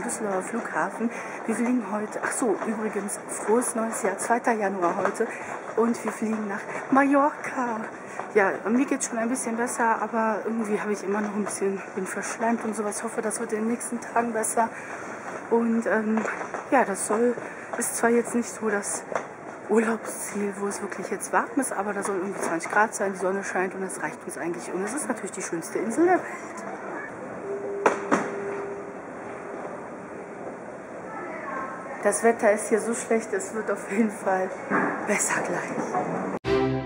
Düsseldorfer Flughafen. Wir fliegen heute, ach so, übrigens, frohes neues Jahr, 2. Januar heute. Und wir fliegen nach Mallorca. Ja, mir geht es schon ein bisschen besser, aber irgendwie habe ich immer noch ein bisschen, bin verschleimt und sowas. Ich hoffe, das wird in den nächsten Tagen besser. Und ja, das ist zwar jetzt nicht so das Urlaubsziel, wo es wirklich jetzt warm ist, aber da soll irgendwie 20 Grad sein, die Sonne scheint und das reicht uns eigentlich. Und es ist natürlich die schönste Insel der Welt. Das Wetter ist hier so schlecht, es wird auf jeden Fall besser gleich.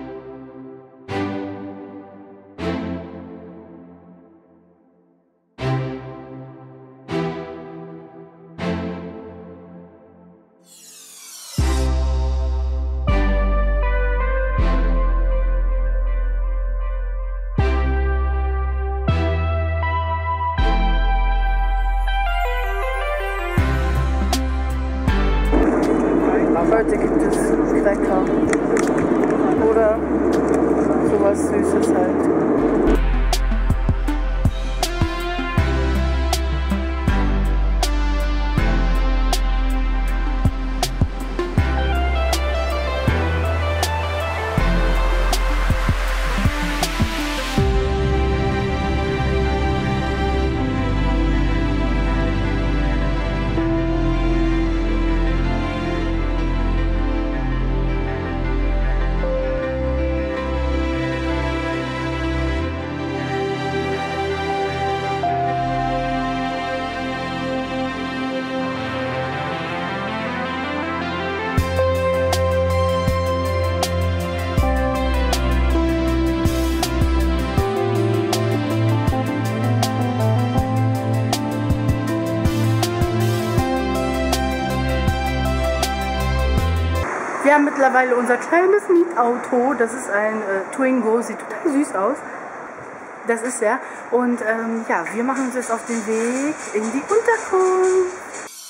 Heute gibt es Cracker oder sowas Süßes halt. Wir haben mittlerweile unser kleines Mietauto. Das ist ein Twingo, sieht total süß aus. Das ist er. Und ja, wir machen uns jetzt auf den Weg in die Unterkunft.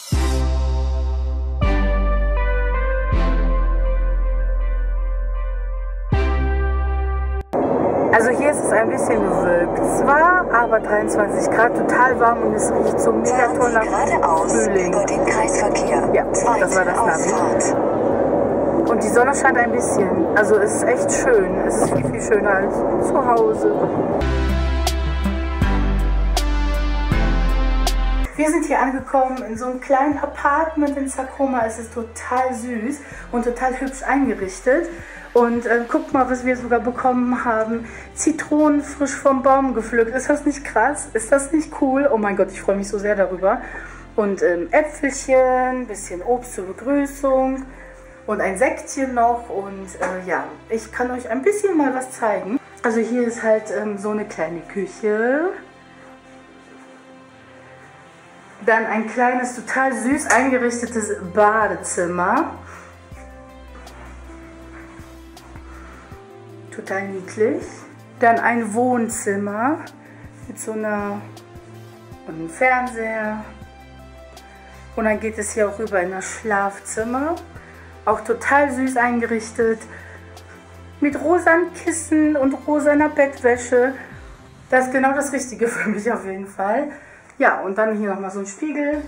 Also hier ist es ein bisschen bewölkt zwar, aber 23 Grad, total warm und es riecht so mega toll nach Frühling. Über den Kreisverkehr. Ja, das war das Navi. Und die Sonne scheint ein bisschen. Also es ist echt schön. Es ist viel, viel schöner als zu Hause. Wir sind hier angekommen in so einem kleinen Apartment in Sakoma. Es ist total süß und total hübsch eingerichtet. Und guckt mal, was wir sogar bekommen haben. Zitronen frisch vom Baum gepflückt. Ist das nicht krass? Ist das nicht cool? Oh mein Gott, ich freue mich so sehr darüber. Und Äpfelchen, ein bisschen Obst zur Begrüßung. Und ein Säckchen noch und ja, ich kann euch ein bisschen mal was zeigen. Also hier ist halt so eine kleine Küche. Dann ein kleines, total süß eingerichtetes Badezimmer. Total niedlich. Dann ein Wohnzimmer mit so einem Fernseher. Und dann geht es hier auch rüber in das Schlafzimmer. Auch total süß eingerichtet, mit rosanen Kissen und rosaner Bettwäsche. Das ist genau das Richtige für mich auf jeden Fall. Ja, und dann hier nochmal so ein Spiegel.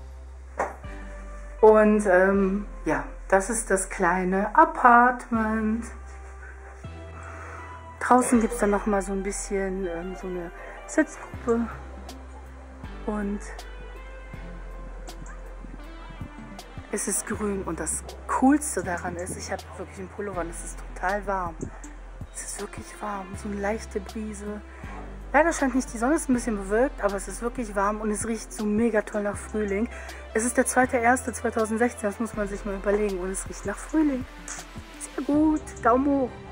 Und ja, das ist das kleine Apartment. Draußen gibt es dann nochmal so ein bisschen so eine Sitzgruppe. Und es ist grün und das Coolste daran ist, ich habe wirklich einen Pullover und es ist total warm. Es ist wirklich warm, so eine leichte Brise. Leider scheint nicht die Sonne, ist ein bisschen bewölkt, aber es ist wirklich warm und es riecht so mega toll nach Frühling. Es ist der 2.1.2016, das muss man sich mal überlegen und es riecht nach Frühling. Sehr gut, Daumen hoch.